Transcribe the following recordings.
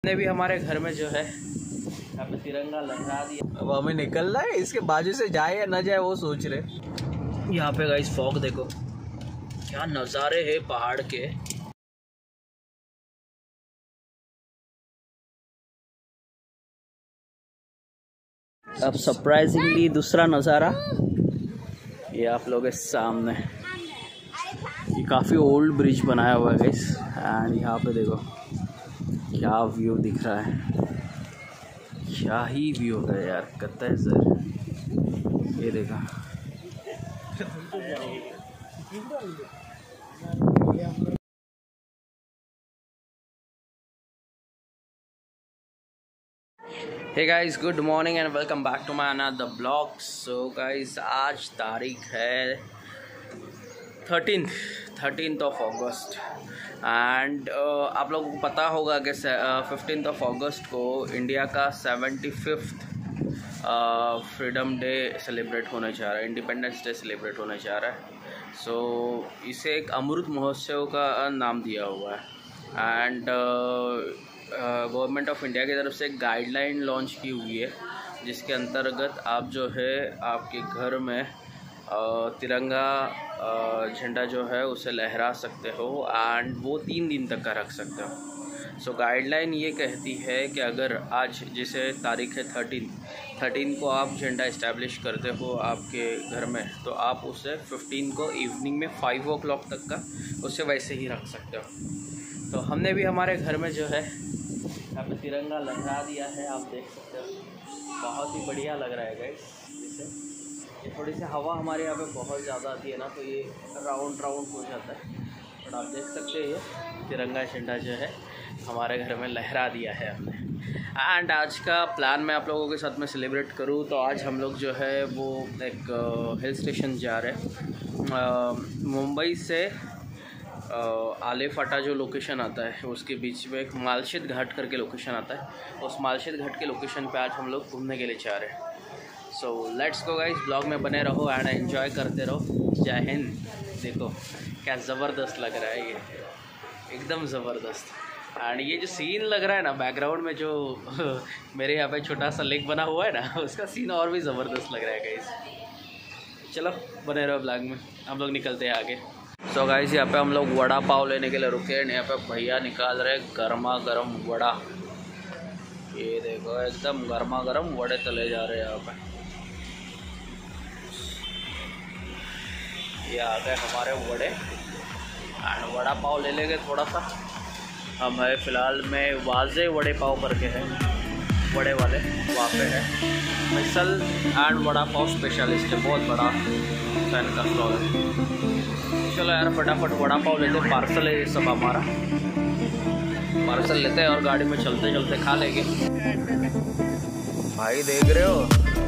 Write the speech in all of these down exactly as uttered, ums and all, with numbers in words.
ने भी हमारे घर में जो है यहाँ पे तिरंगा लहरा दिया। अब हमें निकलना है, इसके बाजू से जाए या ना जाए वो सोच रहे। यहाँ पे गाइस फॉग देखो क्या नज़ारे हैं पहाड़ के। अब सरप्राइजिंगली दूसरा नज़ारा ये आप लोगों के सामने। ये काफ़ी ओल्ड ब्रिज बनाया हुआ है गाइस एंड यहाँ पे देखो क्या व्यू दिख रहा है। क्या ही व्यू है यार, कहता है सर। ये देखा hey guys, good morning and welcome back to my another blog. So guys आज तारीख है thirteen thirteen of August and आप लोगों को पता होगा कि फिफ्टीन ऑफ अगस्त को इंडिया का seventy fifth freedom day celebrate होने जा रहा है, इंडिपेंडेंस डे सेलिब्रेट होने जा रहा है। सो so, इसे एक अमृत महोत्सव का नाम दिया हुआ है एंड गवर्नमेंट ऑफ इंडिया की तरफ से एक गाइडलाइन लॉन्च की हुई है जिसके अंतर्गत आप जो है आपके घर में तिरंगा झंडा जो है उसे लहरा सकते हो एंड वो तीन दिन तक का रख सकते हो। सो गाइडलाइन ये कहती है कि अगर आज जैसे तारीख है थर्टीन थर्टीन को आप झंडा इस्टेब्लिश करते हो आपके घर में, तो आप उसे फिफ्टीन को इवनिंग में फाइव ओ क्लॉक तक का उसे वैसे ही रख सकते हो। तो हमने भी हमारे घर में जो है यहाँ पे तिरंगा लहरा दिया है, आप देख सकते हो। बहुत ही बढ़िया लग रहा है गाइस। जैसे ये थोड़ी सी हवा हमारे यहाँ पे बहुत ज़्यादा आती है ना, तो ये राउंड राउंड हो जाता है। बट आप देख सकते हैं ये तिरंगा झंडा जो है हमारे घर में लहरा दिया है हमने। एंड आज का प्लान मैं आप लोगों के साथ में सेलिब्रेट करूँ तो आज हम लोग जो है वो एक हिल स्टेशन जा रहे हैं। मुंबई से आलेफाटा जो लोकेशन आता है उसके बीच में एक मालशेज घाट करके लोकेशन आता है। उस मालशेज घाट के लोकेशन पे आज हम लोग घूमने के लिए जा रहे हैं। So let's go guys, blog में बने रहो एंड एंजॉय करते रहो। जय हिंद। देखो क्या ज़बरदस्त लग रहा है, ये एकदम ज़बरदस्त। एंड ये जो सीन लग रहा है ना बैकग्राउंड में, जो मेरे यहाँ पे छोटा सा लेक बना हुआ है ना, उसका सीन और भी ज़बरदस्त लग रहा है गाइस। चलो बने रहो ब्लॉग में, हम लोग निकलते हैं आगे। सो so गाइस यहाँ पे हम लोग वड़ा पाव लेने के लिए रुके हैं। यहाँ पे भैया निकाल रहे गर्मा गर्म वड़ा। ये देखो एकदम गर्मा गर्म वड़े तले जा रहे हैं यहाँ पे। ये आ गए हमारे वड़े एंड वड़ा पाव ले लेंगे थोड़ा सा। हम है फ़िलहाल में वाजे वड़े पाव करके हैं, वड़े वाले वहाँ पे है। मिसल एंड वड़ा पाव स्पेशलिस्ट है, बहुत बड़ा फैन का स्टॉल है। चलो यार फटाफट वड़ा पाव लेते हैं, पार्सल है ये सब हमारा। पार्सल लेते हैं और गाड़ी में चलते चलते खा लेंगे। भाई देख रहे हो,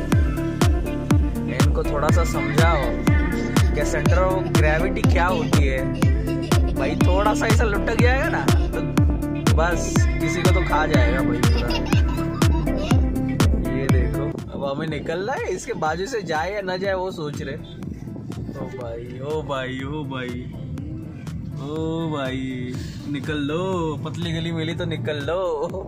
इनको थोड़ा सा समझाओ कि सेंटर ऑफ ग्रेविटी क्या होती है। भाई थोड़ा सा ऐसा लुटक जाएगा ना तो बस किसी को तो खा जाएगा भाई पूरा। ये देखो अब हमें निकलना है, इसके बाजू से जाए या ना जाए वो सोच रहे। ओ भाई ओ भाई ओ भाई ओ भाई निकल लो, पतली गली मिली तो निकल लो।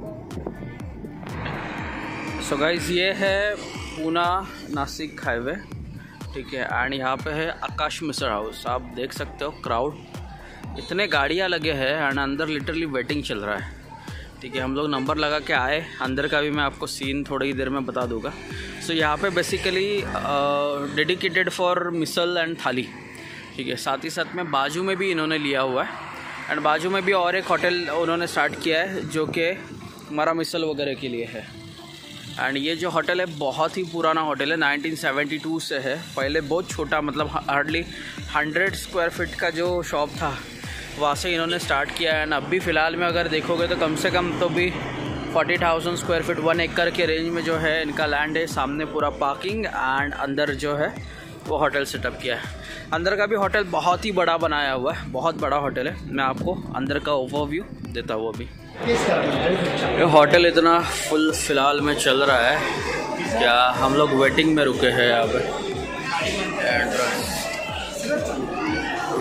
सो गाइस ये है पूना नासिक हाईवे, ठीक है। एंड यहाँ पे है आकाश मिसर हाउस। आप देख सकते हो क्राउड, इतने गाड़ियाँ लगे हैं एंड अंदर लिटरली वेटिंग चल रहा है, ठीक है। हम लोग नंबर लगा के आए, अंदर का भी मैं आपको सीन थोड़ी देर में बता दूंगा। सो so, यहाँ पे basically dedicated for misal and thali, ठीक है। साथ ही साथ में बाजू में भी इन्होंने लिया हुआ है एंड बाजू में भी और एक होटल उन्होंने स्टार्ट किया है जो कि हमारा मिसल वगैरह के लिए है। एंड ये जो होटल है बहुत ही पुराना होटल है, नाइनटीन सेवेंटी टू से है। पहले बहुत छोटा, मतलब हार्डली हंड्रेड स्क्वायर फीट का जो शॉप था वहाँ से इन्होंने स्टार्ट किया है। एंड अभी फ़िलहाल में अगर देखोगे तो कम से कम तो भी forty thousand square feet one एकड़ के रेंज में जो है इनका लैंड है। सामने पूरा पार्किंग एंड अंदर जो है वो होटल सेटअप किया है। अंदर का भी होटल बहुत ही बड़ा बनाया हुआ है, बहुत बड़ा होटल है। मैं आपको अंदर का ओवरव्यू देता हूँ अभी। ये होटल इतना फुल फ़िलहाल में चल रहा है, क्या हम लोग वेटिंग में रुके हैं यहाँ पे।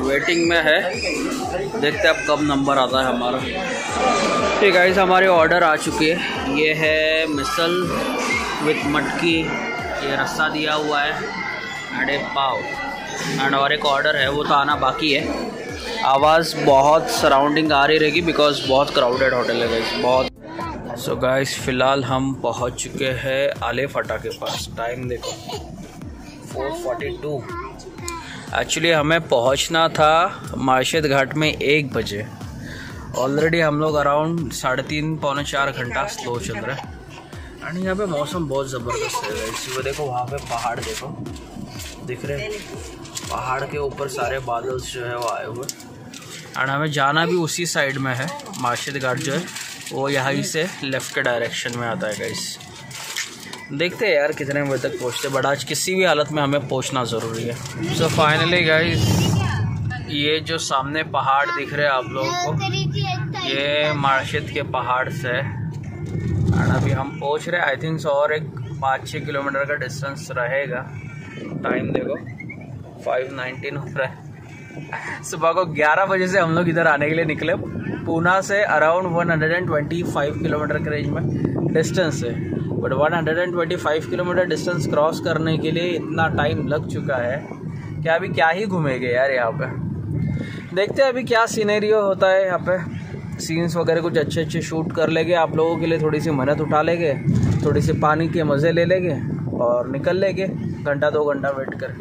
वेटिंग में है, देखते हैं अब कब नंबर आता है हमारा। ठीक है गाइस, हमारे ऑर्डर आ चुके हैं। ये है मिसल विथ मटकी, ये रस्सा दिया हुआ है एंड एक पाव एंड और एक ऑर्डर है, वो तो आना बाकी है। आवाज़ बहुत सराउंडिंग आ रही रहेगी बिकॉज बहुत क्राउडेड होटल है गाइस, बहुत। सो गाइस फ़िलहाल हम पहुंच चुके हैं आले फटा के पास। टाइम देखो फोर फोर्टी टू। एक्चुअली हमें पहुंचना था मार्शद घाट में एक बजे। ऑलरेडी हम लोग अराउंड साढ़े तीन पौने चार घंटा स्लो चल रहा है एंड यहाँ पे मौसम बहुत ज़बरदस्त है गाइस। वो देखो वहाँ पे पहाड़ देखो दिख रहे, पहाड़ के ऊपर सारे बादल जो है वो आए हुए एंड हमें जाना भी उसी साइड में है। मार्शद घाट जो है वो यहाँ ही से लेफ़्ट के डायरेक्शन में आता है गाइस। देखते हैं यार कितने बजे तक पहुँचते, बट आज किसी भी हालत में हमें पहुँचना ज़रूरी है। सो फाइनली गाइस, ये जो सामने पहाड़ दिख रहे हैं आप लोगों को, ये मार्शद के पहाड़ से एंड अभी हम पहुँच रहे हैं। आई थिंक और एक पाँच छः किलोमीटर का डिस्टेंस रहेगा। टाइम देखो फाइव नाइनटीन हो रहा है। सुबह को ग्यारह बजे से हम लोग इधर आने के लिए निकले। पूना से around one hundred twenty five kilometre के रेंज में डिस्टेंस है, but one hundred twenty five kilometre distance cross करने के लिए इतना टाइम लग चुका है कि अभी क्या ही घूमेंगे यार यहाँ पे। देखते हैं अभी क्या सीनेरियो होता है यहाँ पे। सीन्स वगैरह कुछ अच्छे अच्छे शूट कर लेंगे आप लोगों के लिए, थोड़ी सी मेहनत उठा लेंगे, थोड़ी सी पानी के मज़े ले लेंगे और निकल लेंगे घंटा दो घंटा वेट करके।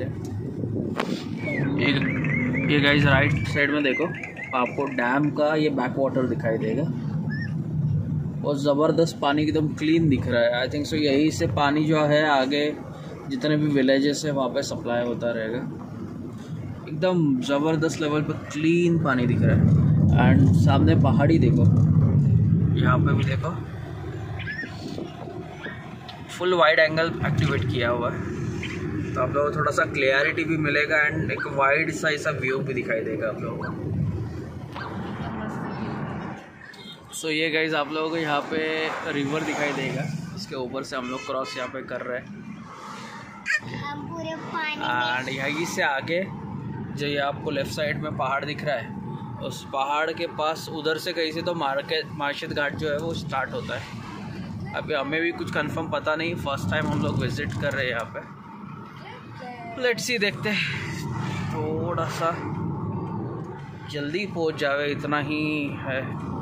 एक ये गाइस राइट साइड में देखो आपको डैम का ये बैक वाटर दिखाई देगा, बहुत ज़बरदस्त पानी एकदम क्लीन दिख रहा है। आई थिंक सो यही से पानी जो है आगे जितने भी विलेजेस है वहाँ पे सप्लाई होता रहेगा। एकदम ज़बरदस्त लेवल पे क्लीन पानी दिख रहा है एंड सामने पहाड़ी देखो, यहाँ पे भी देखो फुल वाइड एंगल एक्टिवेट किया हुआ है तो आप लोगों को थोड़ा सा क्लियरिटी भी मिलेगा एंड एक वाइड सा ऐसा व्यू भी दिखाई देगा आप लोगों को। सो so, ये गाइस आप लोगों को यहाँ पे रिवर दिखाई देगा, इसके ऊपर से हम लोग क्रॉस यहाँ पे कर रहे हैं एंड यहीं से आगे जो ये आपको लेफ़्ट साइड में पहाड़ दिख रहा है, उस पहाड़ के पास उधर से कहीं से तो मार्केट मार्शद घाट जो है वो स्टार्ट होता है। अभी हमें भी कुछ कंफर्म पता नहीं, फर्स्ट टाइम हम लोग विज़िट कर रहे हैं यहाँ पे। लेट्स सी, देखते हैं थोड़ा सा जल्दी पहुँच जावे इतना ही है।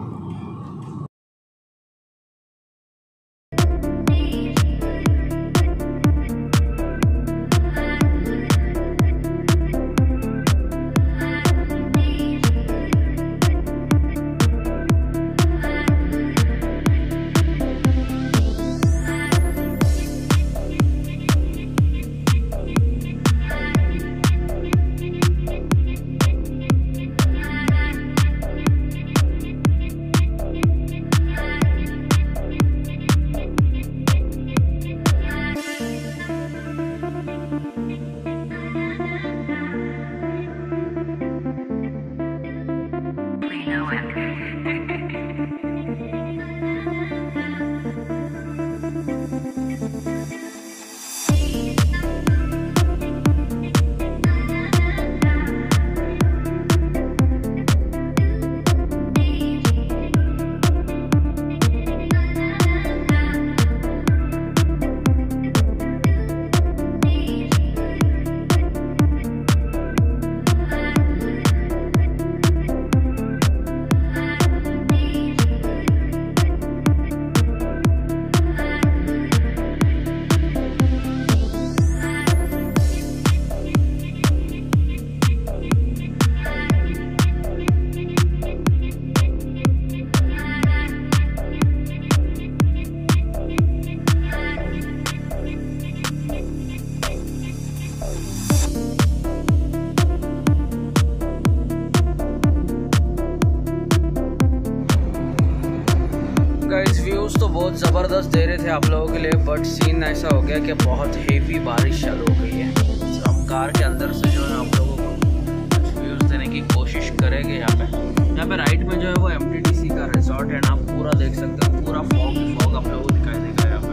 गाइस व्यूज़ तो बहुत ज़बरदस्त दे रहे थे आप लोगों के लिए, बट सीन ऐसा हो गया कि बहुत हेवी बारिश चालू हो गई है। तो हम कार के अंदर से जो है आप लोगों को कुछ व्यूज़ देने की कोशिश करेंगे। यहाँ पे यहाँ पे राइट में जो है वो एम टी डी सी का रिजॉर्ट है, आप पूरा देख सकते हो, पूरा फॉग फॉग आप लोगों को दिखाई देगा। यहाँ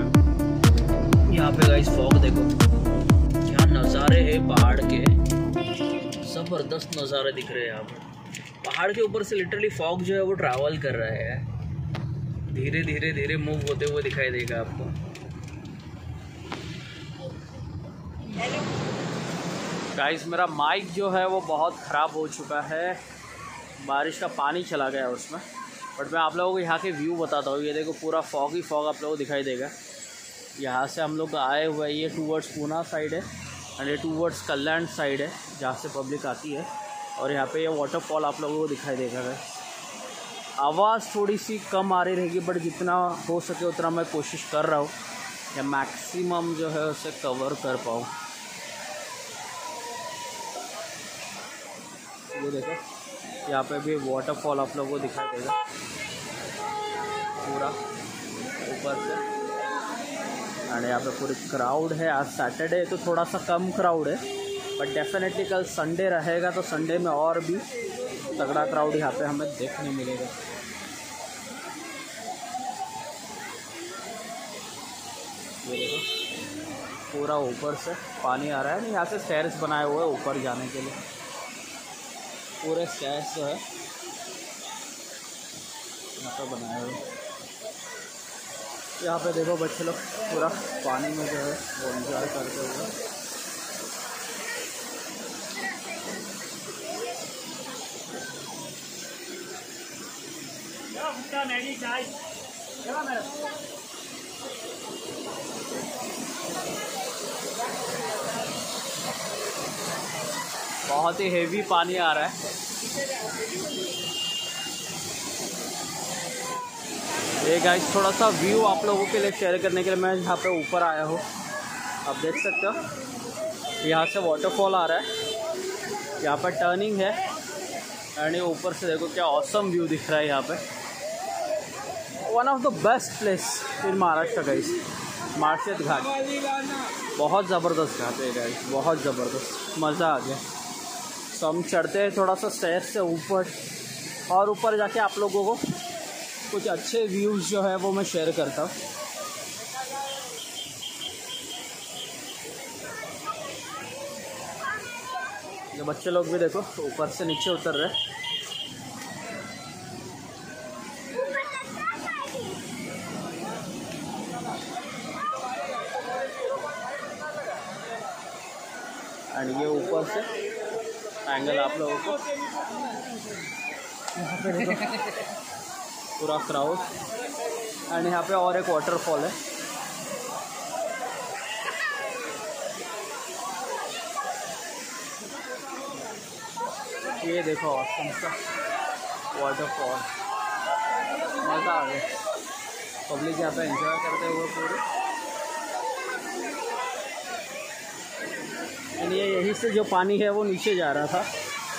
पे यहाँ पे गाइस फॉग देखो, क्या नज़ारे है पहाड़ के, सब ज़बरदस्त नज़ारे दिख रहे हैं यहाँ पर। पहाड़ के ऊपर से लिटरली फॉग जो है वो ट्रैवल कर रहा है, धीरे धीरे धीरे मूव होते हुए दिखाई देगा आपको। गाइस मेरा माइक जो है वो बहुत ख़राब हो चुका है, बारिश का पानी चला गया उसमें। बट मैं आप लोगों को यहाँ के व्यू बताता हूँ। ये देखो पूरा फॉग ही फॉग आप लोगों को दिखाई देगा। यहाँ से हम लोग आए हुए हैं, ये टूवर्ड्स पूना साइड है एंड ये टूवर्ड्स कल्याण साइड है जहाँ से पब्लिक आती है। और यहाँ पे ये वाटरफॉल आप लोगों को दिखाई देगा। गाइस आवाज़ थोड़ी सी कम आ रही रहेगी, बट जितना हो सके उतना मैं कोशिश कर रहा हूँ या मैक्सिमम जो है उसे कवर कर पाऊँ। ये देखो यहाँ पे भी वाटरफॉल आप लोगों को दिखाई देगा पूरा ऊपर से। एंड यहाँ पे पूरी क्राउड है। आज सैटरडे है तो थोड़ा सा कम क्राउड है, बट डेफिनेटली कल संडे रहेगा तो संडे में और भी तगड़ा क्राउड यहाँ पे हमें देखने मिलेगा। ये देखो पूरा ऊपर से पानी आ रहा है। यहाँ से स्टेयर्स बनाए हुए हैं ऊपर जाने के लिए, पूरे स्टेयर्स जो है यहाँ पर बनाए हुए। यहाँ पे देखो बच्चे लोग पूरा पानी में जो है वो एंजॉय करते हुए। बहुत ही हेवी पानी आ रहा है। ये गाइस थोड़ा सा व्यू आप लोगों के लिए शेयर करने के लिए मैं यहाँ पे ऊपर आया हूँ। आप देख सकते हो यहाँ से वाटरफॉल आ रहा है, यहाँ पर टर्निंग है एंड ये ऊपर से देखो क्या ऑसम व्यू दिख रहा है। यहाँ पे one of the best place in Maharashtra guys, Malshej Ghat. बहुत ज़बरदस्त घाट है गाइस, बहुत ज़बरदस्त, मज़ा आ गया। तो हम चढ़ते हैं थोड़ा सा स्टेयर से ऊपर, और ऊपर जाके आप लोगों को कुछ अच्छे व्यूज़ जो है वो मैं शेयर करता हूँ। ये बच्चे लोग भी देखो ऊपर से नीचे उतर रहे हैं। एंड ये ऊपर से एंगल आप लोगों को यहाँ पे देखो पूरा क्राउड। एंड यहाँ पे और एक वाटरफॉल है। ये देखो ऑसम सा वाटरफॉल, मज़ा आ गया। पब्लिक यहाँ पे एंजॉय करते हुए पूरे। एंड ये यहीं से जो पानी है वो नीचे जा रहा था।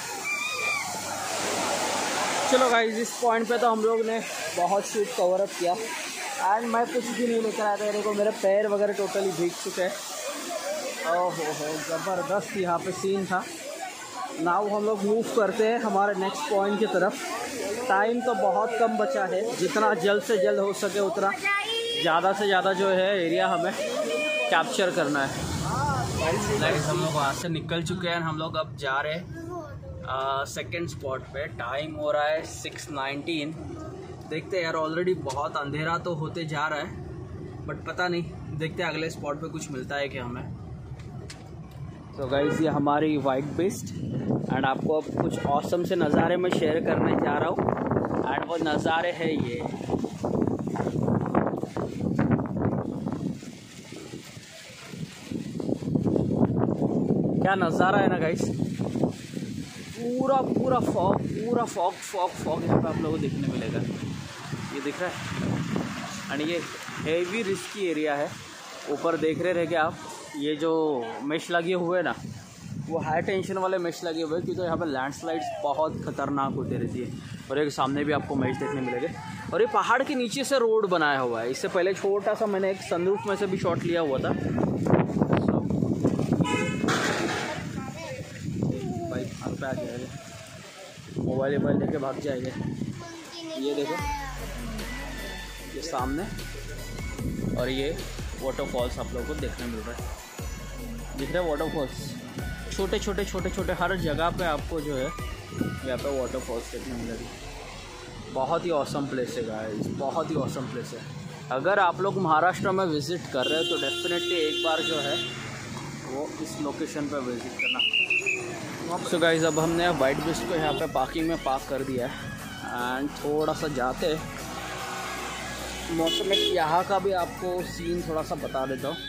चलो गाइस इस पॉइंट पे तो हम लोग ने बहुत शूट कवर अप किया एंड मैं कुछ भी नहीं लेकर आया था। देखो मेरे पैर वगैरह टोटली भीग चुके हैं। ओहो हो ज़बरदस्त यहाँ पे सीन था। नाउ हम लोग मूव करते हैं हमारे नेक्स्ट पॉइंट की तरफ। टाइम तो बहुत कम बचा है, जितना जल्द से जल्द हो सके उतना ज़्यादा से ज़्यादा जो है एरिया हमें कैप्चर करना है। गाइस हम लोग वहाँ से निकल चुके हैं। हम लोग अब जा रहे हैं सेकेंड स्पॉट पे। टाइम हो रहा है सिक्स नाइनटीन। देखते हैं यार, ऑलरेडी बहुत अंधेरा तो होते जा रहा है, बट पता नहीं, देखते हैं अगले स्पॉट पे कुछ मिलता है क्या हमें। तो गाइस ये हमारी वाइट बेस्ट एंड आपको अब कुछ ऑसम से नज़ारे में शेयर करने जा रहा हूँ। एंड वो नज़ारे है ये। क्या नज़ारा है ना गाइस, पूरा पूरा फॉग, पूरा फॉग फॉग फॉग यहाँ पे आप लोगों को देखने मिलेगा। ये दिख रहा है। एंड ये हेवी रिस्की एरिया है। ऊपर देख रहे रह गए आप, ये जो मेश लगे हुए हैं ना, वो हाई टेंशन वाले मेश लगे हुए हैं, क्योंकि तो यहाँ पर लैंडस्लाइड्स बहुत खतरनाक होती रहती है। और एक सामने भी आपको मेश देखने मिलेंगे। और ये पहाड़ के नीचे से रोड बनाया हुआ है। इससे पहले छोटा सा मैंने एक सनरूफ में से भी शॉट लिया हुआ था। भाई भाग पे आ जाएगा, मोबाइल मोबाइल लेके भाग जाएंगे। ये देखो ये सामने, और ये वाटरफॉल्स आप लोगों को देखने मिल रहा है। दिख रहा है वाटरफॉल्स। छोटे छोटे छोटे छोटे हर जगह पे आपको जो है यहाँ पे वाटरफॉल्स देखने मिलेगी। बहुत ही ऑसम प्लेस है गाइस, बहुत ही ऑसम प्लेस है। अगर आप लोग महाराष्ट्र में विज़िट कर रहे हो तो डेफिनेटली एक बार जो है वो इस लोकेशन पे विज़िट करना। सो गाइस अब हमने वाइट ब्रिज को यहाँ पे पार्किंग में पार्क कर दिया है एंड थोड़ा सा जाते मौसम में यहाँ का भी आपको सीन थोड़ा सा बता देता हूँ।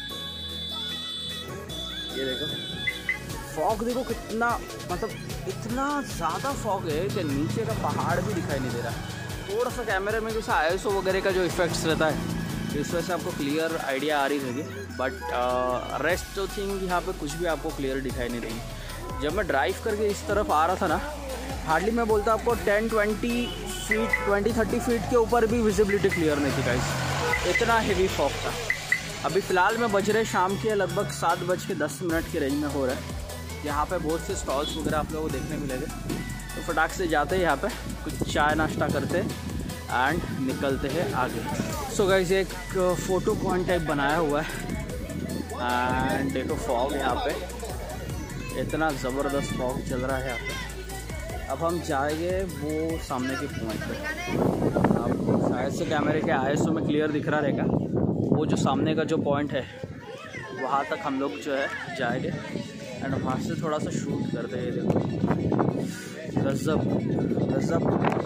ये देखो फॉग, देखो कितना, मतलब इतना ज़्यादा फॉग है कि नीचे का पहाड़ भी दिखाई नहीं दे रहा। थोड़ा सा कैमरे में जैसा आई एस ओ वगैरह का जो इफेक्ट्स रहता है इस वजह से आपको क्लियर आइडिया आ रही रहेगी, बट रेस्ट तो थिंग यहाँ पे कुछ भी आपको क्लियर दिखाई नहीं देगी। जब मैं ड्राइव करके इस तरफ आ रहा था ना, हार्डली मैं बोलता आपको ten twenty feet twenty thirty feet के ऊपर भी विजिबिलिटी क्लियर नहीं थी गाइस, इतना हेवी फॉग था। अभी फ़िलहाल में बज रहे शाम के लगभग सात बज के दस मिनट के रेंज में हो रहा है। यहाँ पे बहुत से स्टॉल्स वगैरह आप लोगों को देखने मिलेंगे, तो फटाक से जाते हैं यहाँ पे कुछ चाय नाश्ता करते एंड निकलते हैं आगे। सो गाइस एक फ़ोटो पॉइंट टाइप बनाया हुआ है एंड देखो फॉग यहाँ पे, इतना ज़बरदस्त फॉग चल रहा है यहाँ पे। अब हम जाएंगे वो सामने के पॉइंट पे, आपको शायद से कैमरे के आई एस ओ में क्लियर दिख रहा रहेगा। वो जो सामने का जो पॉइंट है वहाँ तक हम लोग जो है जाएंगे एंड वहाँ से थोड़ा सा शूट करते हैं। देखो गज़ब गज़ब,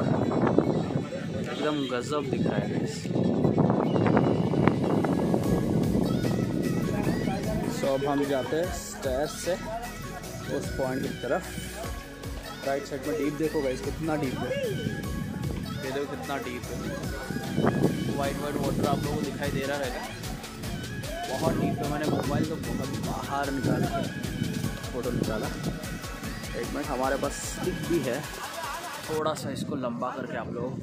एकदम गज़ब दिख रहा है। सो अब हम जाते हैं स्टेयर्स से उस पॉइंट की तरफ। राइट साइड में डीप देखो गाइस, कितना डीप है, ये देखो कितना डीप है। वाइट वाइट वाटर आप लोगों को दिखाई दे रहा रहेगा, बहुत डीप है। मैंने मोबाइल को बहुत बाहर निकाल के फ़ोटो निकाला। एक मिनट, हमारे पास स्टिक भी है, थोड़ा सा इसको लंबा करके आप लोग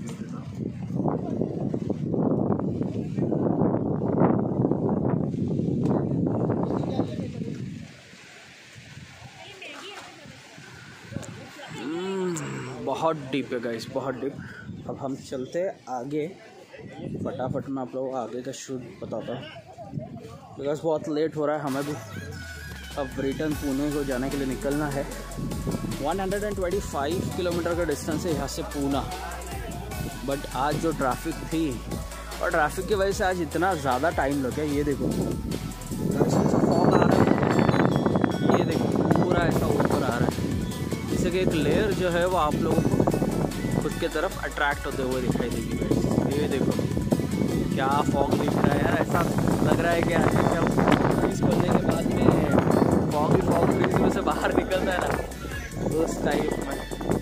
बहुत डीप है गाइस, बहुत डीप। अब हम चलते हैं आगे, फटाफट मैं आप लोगों को आगे का शूट बताता हूँ बिकॉज बहुत लेट हो रहा है हमें भी। अब रिटर्न पुणे को जाने के लिए निकलना है। एक सौ पच्चीस किलोमीटर का डिस्टेंस है यहाँ से पूना, बट आज जो ट्रैफिक थी और ट्रैफिक की वजह से आज इतना ज़्यादा टाइम लग गया। ये देखो ऐसा फॉग आ रहा है, ये देखो पूरा ऐसा ऊपर आ रहा है, जिससे कि एक लेयर जो है वो आप लोगों को खुद के तरफ अट्रैक्ट होते हुए दिखाई देगी। ये देखो क्या फॉग दिख रहा है यार, ऐसा लग रहा है कि जब ब्रिज खोलने के बाद में फॉग ही फॉग ब्रिज में से बाहर निकलता है ना, उस टाइप में।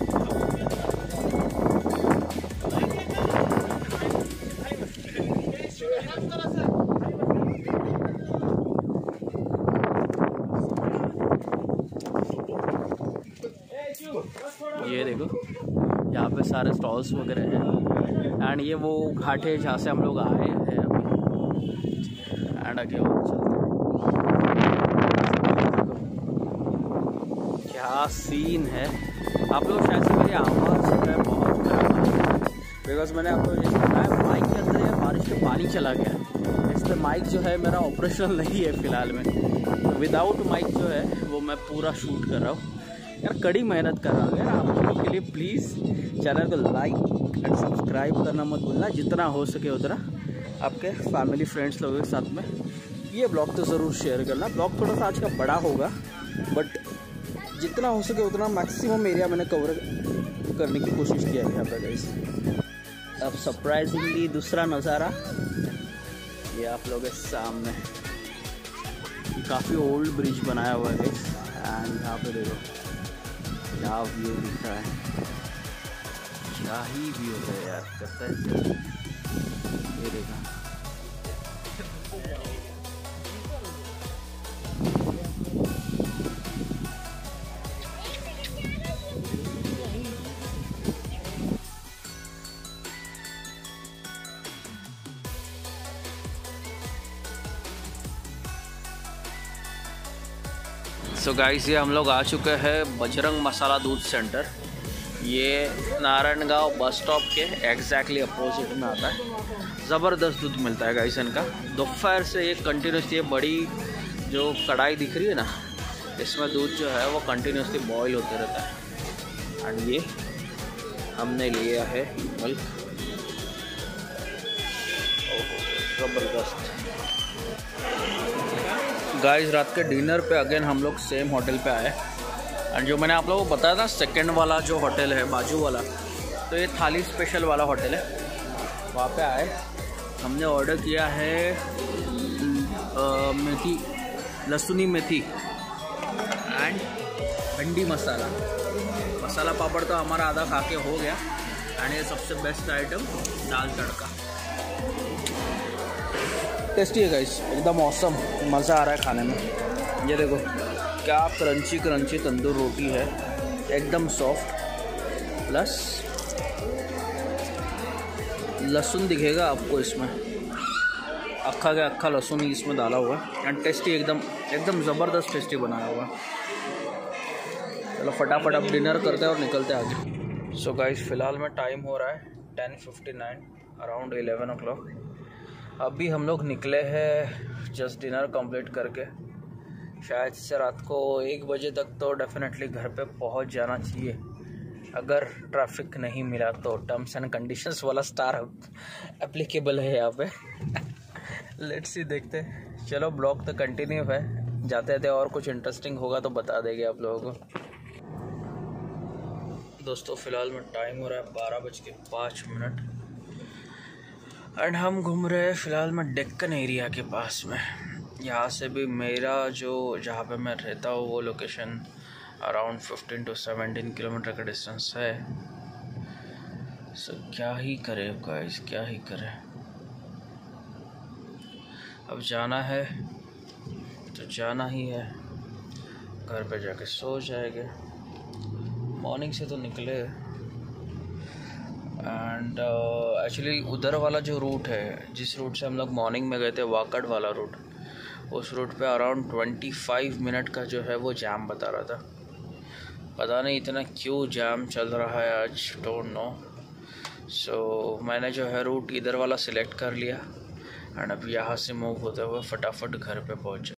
ये देखो यहाँ पे सारे स्टॉल्स वगैरह हैं एंड ये वो घाट है जहाँ से हम लोग आए हैं अभी एंड आगे और चलते हैं। क्या सीन है, आप लोग शायद से मेरी आवाज़ सुन रहे हैं बहुत खराब, बिकॉज मैंने आपको जैसे बताया माइक के अंदर है बारिश का पानी चला गया, इसलिए माइक जो है मेरा ऑपरेशनल नहीं है फ़िलहाल में, तो विदाउट माइक जो है वो मैं पूरा शूट कर रहा हूँ। यार कड़ी मेहनत कर रहा हूँ यार आप लोगों के लिए, प्लीज़ चैनल को लाइक एंड सब्सक्राइब करना मत भूलना, जितना हो सके उतना आपके फैमिली फ्रेंड्स लोगों के साथ में ये ब्लॉग तो ज़रूर शेयर करना। ब्लॉग थोड़ा सा आज का बड़ा होगा बट जितना हो सके उतना मैक्सिमम एरिया मैंने कवर करने की कोशिश किया है यहाँ पर गाइस। अब सरप्राइजिंगली दूसरा नज़ारा ये आप लोगों के सामने, काफ़ी ओल्ड ब्रिज बनाया हुआ है गाइस एंड यहाँ पे देखो क्या व्यू दिख रहा है, क्या ही व्यू है यार, करता है ये देखा। सो so गाइस ये हम लोग आ चुके हैं बजरंग मसाला दूध सेंटर। ये नारायणगांव बस स्टॉप के एग्जैक्टली अपोजिट में आता है। ज़बरदस्त दूध मिलता है गाइस इनका। दोपहर से ये कंटिन्यूस ये बड़ी जो कढ़ाई दिख रही है ना, इसमें दूध जो है वो कंटिन्यूसली बॉईल होते रहता है। एंड ये हमने लिया है मिल्क, ज़बरदस्त। गाइस रात के डिनर पे अगेन हम लोग सेम होटल पे आए। एंड जो मैंने आप लोगों को बताया था सेकंड वाला जो होटल है बाजू वाला, तो ये थाली स्पेशल वाला होटल है। वहाँ पे आए, हमने ऑर्डर किया है आ, मेथी लहसुनी मेथी एंड भिंडी मसाला मसाला पापड़ तो हमारा आधा खा के हो गया। एंड ये सबसे best item dal tadka, tasty है गाइस, एकदम औसम, मज़ा आ रहा है खाने में। ये देखो क्या क्रंची क्रंची तंदूर रोटी है, एकदम सॉफ्ट, प्लस लहसुन दिखेगा आपको इसमें, अक्खा का अक्खा लहसुन ही इसमें डाला हुआ है। एंड टेस्टी, एकदम एकदम ज़बरदस्त टेस्टी बनाया हुआ। चलो फटाफट अब डिनर करते हैं और निकलते हैं आगे। सो गाइस फ़िलहाल में टाइम हो रहा है ten fifty nine, around eleven o'clock. अभी हम लोग निकले हैं जस्ट डिनर कंप्लीट करके। शायद से रात को एक बजे तक तो डेफिनेटली घर पे पहुंच जाना चाहिए, अगर ट्रैफिक नहीं मिला तो। टर्म्स एंड कंडीशंस वाला स्टार एप्लीकेबल है यहाँ पे। लेट्स सी, देखते हैं। चलो ब्लॉग तो कंटिन्यू है, जाते जाते और कुछ इंटरेस्टिंग होगा तो बता देंगे आप लोगों को। दोस्तों फ़िलहाल में टाइम हो रहा है बारह बज के पाँच मिनट एंड हम घूम रहे हैं फ़िलहाल में डेक्कन एरिया के पास में। यहाँ से भी मेरा जो जहाँ पे मैं रहता हूँ वो location around fifteen to seventeen kilometre का डिस्टेंस है। सो क्या ही करें गाइस, क्या ही करें। अब जाना है तो जाना ही है, घर पे जाके सो जाएंगे। मॉर्निंग से तो निकले एंड एक्चुअली uh, उधर वाला जो रूट है, जिस रूट से हम लोग मॉर्निंग में गए थे, वाकड़ वाला रूट, उस रूट पे अराउंड पच्चीस मिनट का जो है वो जाम बता रहा था। पता नहीं इतना क्यों जाम चल रहा है आज, डोंट नो। सो मैंने जो है रूट इधर वाला सिलेक्ट कर लिया एंड अब यहाँ से मूव होते हुए फटाफट घर पे पहुँचे।